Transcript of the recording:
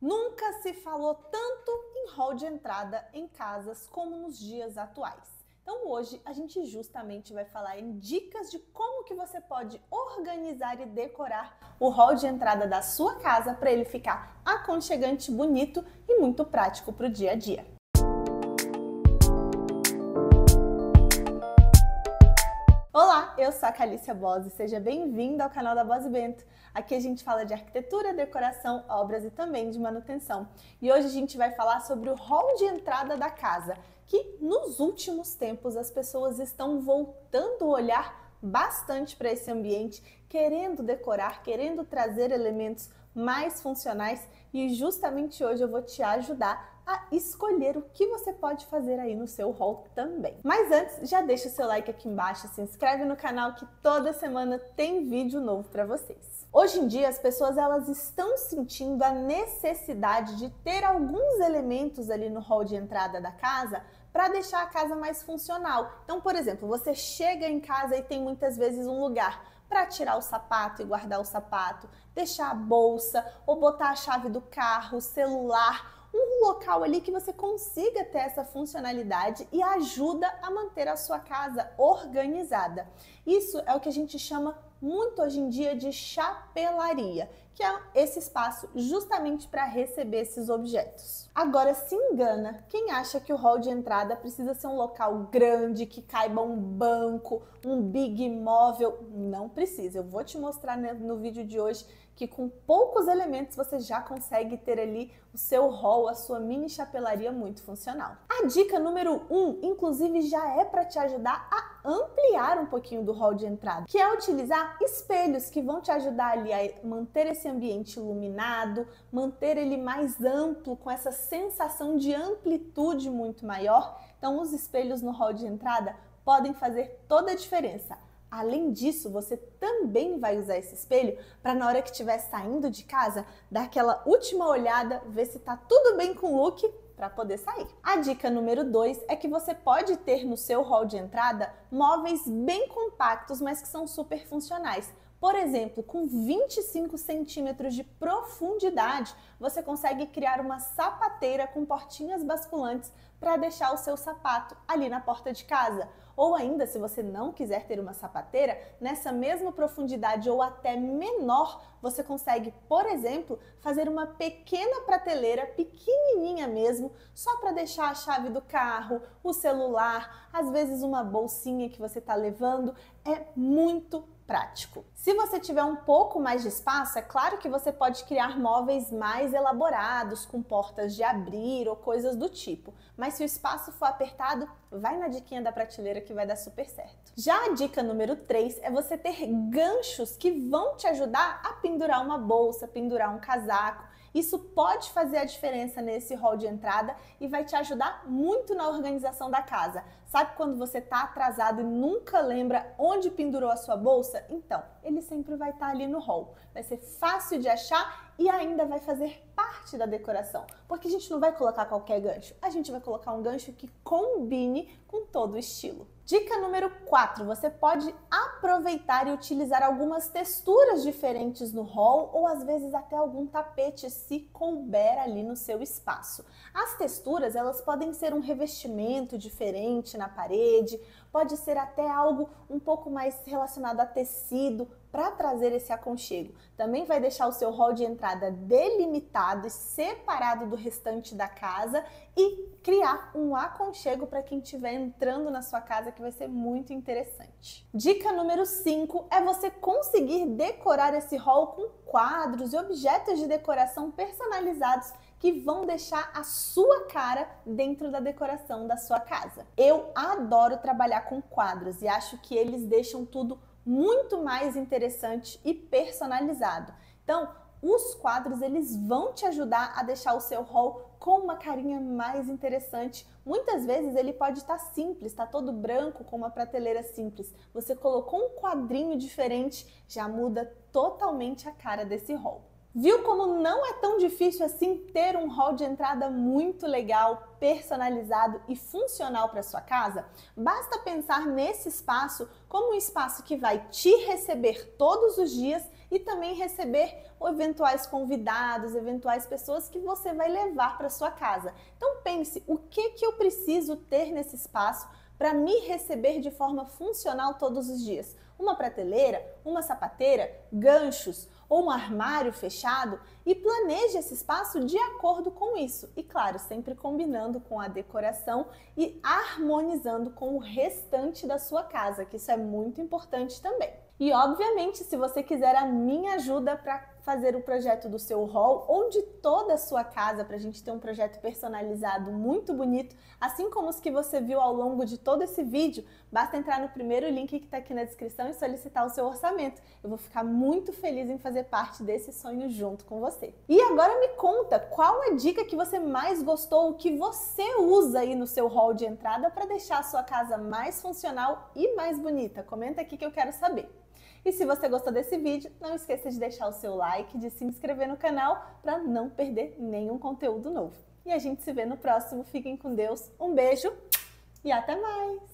Nunca se falou tanto em hall de entrada em casas como nos dias atuais. Então hoje a gente justamente vai falar em dicas de como que você pode organizar e decorar o hall de entrada da sua casa para ele ficar aconchegante, bonito e muito prático para o dia a dia. Olá, eu sou a Calícia Bose, seja bem-vinda ao canal da Bose Bento. Aqui a gente fala de arquitetura, decoração, obras e também de manutenção. E hoje a gente vai falar sobre o hall de entrada da casa, que nos últimos tempos as pessoas estão voltando o olhar bastante para esse ambiente, querendo decorar, querendo trazer elementos mais funcionais, e justamente hoje eu vou te ajudar a escolher o que você pode fazer aí no seu hall também. Mas antes, já deixa o seu like aqui embaixo, se inscreve no canal que toda semana tem vídeo novo para vocês. Hoje em dia as pessoas elas estão sentindo a necessidade de ter alguns elementos ali no hall de entrada da casa para deixar a casa mais funcional. Então, por exemplo, você chega em casa e tem muitas vezes um lugar para tirar o sapato e guardar o sapato, deixar a bolsa ou botar a chave do carro, o celular, um local ali que você consiga ter essa funcionalidade e ajuda a manter a sua casa organizada. Isso é o que a gente chama muito hoje em dia de chapelaria, que é esse espaço justamente para receber esses objetos. Agora, se engana quem acha que o hall de entrada precisa ser um local grande, que caiba um banco, um big móvel. Não precisa. Eu vou te mostrar no vídeo de hoje que com poucos elementos você já consegue ter ali o seu hall, a sua mini chapelaria muito funcional. A dica número 1, inclusive, já é para te ajudar a ampliar um pouquinho do hall de entrada, que é utilizar espelhos que vão te ajudar ali a manter esse ambiente iluminado, manter ele mais amplo, com essa sensação de amplitude muito maior. Então os espelhos no hall de entrada podem fazer toda a diferença. Além disso, você também vai usar esse espelho para na hora que estiver saindo de casa, dar aquela última olhada, ver se tá tudo bem com o look para poder sair. A dica número 2 é que você pode ter no seu hall de entrada móveis bem compactos, mas que são super funcionais. Por exemplo, com 25 centímetros de profundidade, você consegue criar uma sapateira com portinhas basculantes para deixar o seu sapato ali na porta de casa. Ou ainda, se você não quiser ter uma sapateira, nessa mesma profundidade ou até menor, você consegue, por exemplo, fazer uma pequena prateleira, pequenininha mesmo, só para deixar a chave do carro, o celular, às vezes uma bolsinha que você está levando. É muito prático. Se você tiver um pouco mais de espaço, é claro que você pode criar móveis mais elaborados, com portas de abrir ou coisas do tipo. Mas se o espaço for apertado, vai na diquinha da prateleira que vai dar super certo. Já a dica número 3 é você ter ganchos que vão te ajudar a pendurar uma bolsa, pendurar um casaco. Isso pode fazer a diferença nesse hall de entrada e vai te ajudar muito na organização da casa. Sabe quando você está atrasado e nunca lembra onde pendurou a sua bolsa? Então, ele sempre vai estar ali no hall. Vai ser fácil de achar e ainda vai fazer parte da decoração. Porque a gente não vai colocar qualquer gancho, a gente vai colocar um gancho que combine com todo o estilo. Dica número 4, você pode aproveitar e utilizar algumas texturas diferentes no hall ou às vezes até algum tapete se couber ali no seu espaço. As texturas, elas podem ser um revestimento diferente na parede, pode ser até algo um pouco mais relacionado a tecido para trazer esse aconchego. Também vai deixar o seu hall de entrada delimitado e separado do restante da casa e criar um aconchego para quem estiver entrando na sua casa, que vai ser muito interessante. Dica número 5 é você conseguir decorar esse hall com quadros e objetos de decoração personalizados que vão deixar a sua cara dentro da decoração da sua casa. Eu adoro trabalhar com quadros e acho que eles deixam tudo muito mais interessante e personalizado. Então, os quadros eles vão te ajudar a deixar o seu hall com uma carinha mais interessante. Muitas vezes ele pode estar simples, está todo branco com uma prateleira simples. Você colocou um quadrinho diferente, já muda totalmente a cara desse hall. Viu como não é tão difícil assim ter um hall de entrada muito legal, personalizado e funcional para sua casa? Basta pensar nesse espaço como um espaço que vai te receber todos os dias e também receber eventuais convidados, eventuais pessoas que você vai levar para sua casa. Então pense, o que eu preciso ter nesse espaço para me receber de forma funcional todos os dias? Uma prateleira, uma sapateira, ganchos ou um armário fechado, e planeje esse espaço de acordo com isso. E claro, sempre combinando com a decoração e harmonizando com o restante da sua casa, que isso é muito importante também. E obviamente, se você quiser a minha ajuda para fazer o projeto do seu hall ou de toda a sua casa, para a gente ter um projeto personalizado muito bonito, assim como os que você viu ao longo de todo esse vídeo, basta entrar no primeiro link que está aqui na descrição e solicitar o seu orçamento. Eu vou ficar muito feliz em fazer parte desse sonho junto com você. E agora me conta, qual a dica que você mais gostou, o que você usa aí no seu hall de entrada para deixar a sua casa mais funcional e mais bonita? Comenta aqui que eu quero saber. E se você gostou desse vídeo, não esqueça de deixar o seu like, de se inscrever no canal para não perder nenhum conteúdo novo. E a gente se vê no próximo. Fiquem com Deus, um beijo e até mais!